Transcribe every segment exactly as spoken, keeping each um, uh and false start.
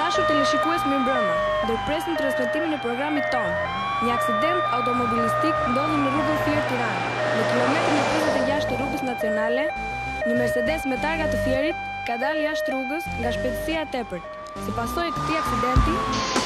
dashur teleshikues mirë mbrëma, ndërpresim transmetimin e programit tonë. Një aksident automobilistik ndodhi në rrugën Fier Tiranë, në kilometrin e njëzet e gjashtë të rrugës nacionale. Një Mercedes me targa të Fierit ka dalë jashtë rrugës nga shpejtësia e tepërt. Si pasojë e këtij aksidenti,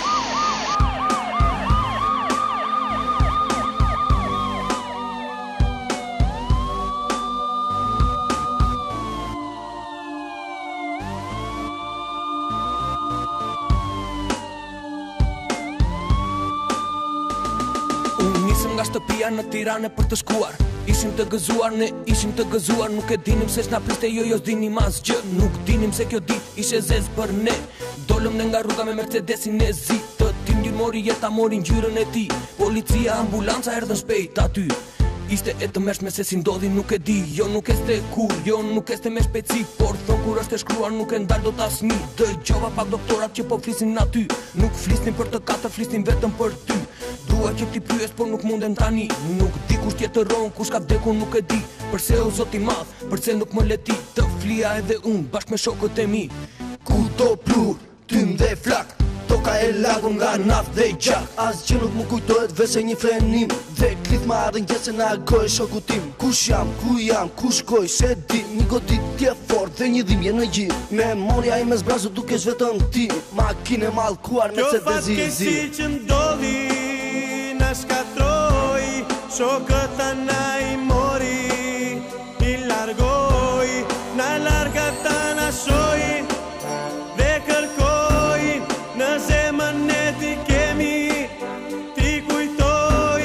Nisëm nga shtëpia në Tiranë për të shkuar. Ishim të gëzuar, ne ishim të gëzuar. Nuk e dinim se s'na priste, jo jo s'dinim asgjë. Nuk dinim se kjo ditë ishe zezë për ne. Dolëm ne nga rruga me Mercedesin e zi. Të tim një mori jeta, mori ngjyrën e ti. Policia, ambulanca erdhën shpejt aty. Ishte e të mërshme se si ndodhi nuk e di. Jo nuk este kur, jo nuk este me shpejtësi. Por thon kur është e shkruar nuk e ndal do t'asni. Dëgjova pak doktorat që po flisin aty. Nuk flisnin për të katër, flisnin vetëm për ty. Dua që ti pyes, por nuk mundem tani. Nuk di kush tjetëron, kush ka vdekur nuk e di. Përse o Zoti i madh, përse nuk më leti të flia edhe unë bashkë me shokët e mi. Ku do plur, tym dhe flak, toka e lagun nga naft dhe i gjak. As që nuk më kujtojt vese një frenim, dhe klith ma arën gjese nga goj shoku tim. Kush jam, ku jam, ku shkoj, se di. Një godit tje fort dhe një dhimje në gjit. Memoria i me zbrazu duke shvetën ti. Makine malkuar me se dhe zizi. Kjo fatkesi që ndodhi na shkatroj, shokët ta na i mori, i largoj, na larga ta na shoj, dhe kërkoj, në zemën e ti kemi, ti kujtoj,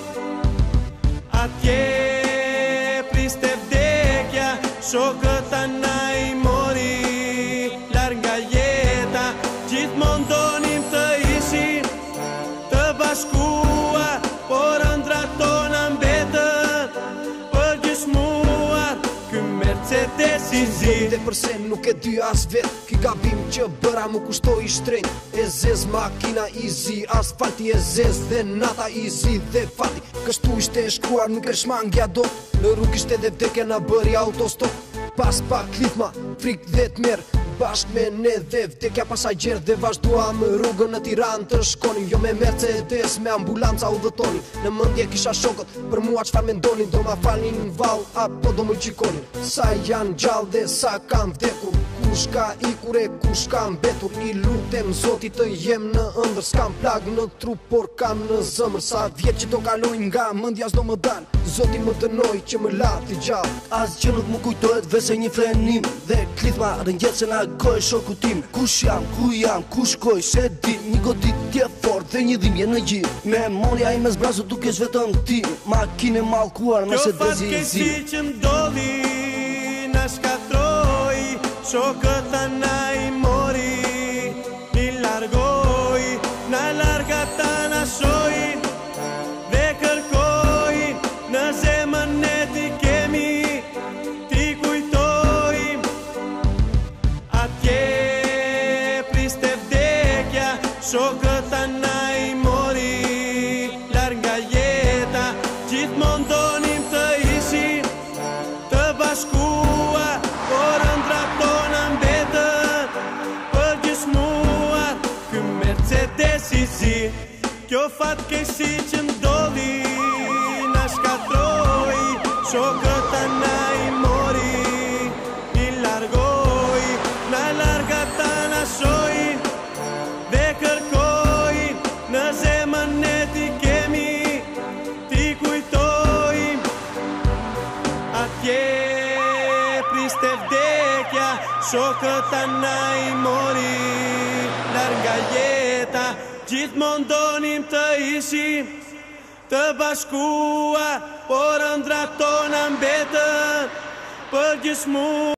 atje priste vdekja, shokët ta na i mori, larga jeta, gjithmonë donim të ishim, të bashkuar, por ëndrat tona mbetën përgjysmuar. Ky Mercedes i zi. Dhe përse nuk e dy as vet, ki gabim që bëra mu kushtoj i shtrenjt. E zez makina i zi, asfalti e zez dhe nata i zi dhe fati. Kështu ishte e shkruar nuk e shmangja do. Në rrug ishte dhe vdekja na bëri autostop. Pas pak klithma, frik dhe t'merë, bashk me ne dhe vdekja pasajgjer. Dhe vazhduam rrugën në Tiranë të shkonim, jo me Mercedes, me ambulanca u dhëtonin. Në mëndje kisha shokët, për mua qfar mendonin. Do ma falnin në val, apo do më qikonin. Sa janë gjallë dhe sa kam vdekur, kush ka ikur e kush ka mbetur. I lutem Zotit të jem në ëndër, s'kam plag në trup, por kam në zëmër. Sa vjet që do kalojnë nga mëndja s'do më dal, Zoti më dënoj që më lati gjallë. As që nuk më kujtojt vese një frenim, dhe klithma rëngjet se nga goj shoku tim. Kush jam, ku jam, ku shkoj, se di. Një godit tje fort dhe një dhimje në gjit. Memoria i me zbrazu duke shvetën ti. Makine malkuar me se dezi i zi. Kjo fatkesi që ndodhi na shkatroj, shokët ta na i mori, i largoj, na larga ta na shoj, dhe kërkoj, në zemën e ti kemi, ti kujtoj, atje priste vdekja, shokët ta na i mori, larga jeta, gjithmonë donim të ishim, të bashkuar, por ëndrat tona mbetën përgjysmuar. Ky Mercedes i zi. Kjo fatkesi që ndodhi na shkatroj, shokët ta na i mori, i largoj, na larga ta na shoj, dhe kërkoj, në zemën e ti kemi, ti kujtoj, atje priste vdekja, shokët ta na i mori, larga jeta, gjithmonë donim të ishim, të bashkuar, por ëndrat tona mbetën përgjysmuar.